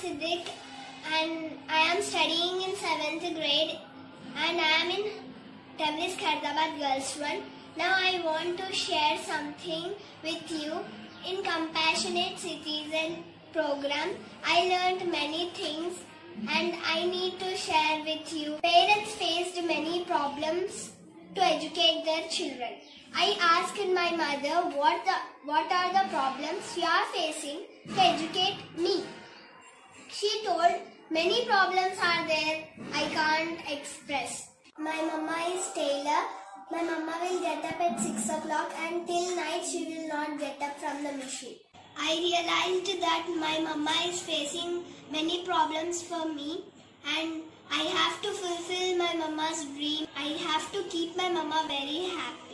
Siddiq and I am studying in 7th grade and I am in Tablis Khairabad Girls 1. Now I want to share something with you. In Compassionate Citizen program, I learned many things and I need to share with you. Parents faced many problems to educate their children. I asked my mother what are the problems you are facing to educate me. She told many problems are there I can't express. My mama is tailor. My mama will get up at 6 o'clock and till night she will not get up from the machine. I realized that my mama is facing many problems for me and I have to fulfill my mama's dream. I have to keep my mama very happy.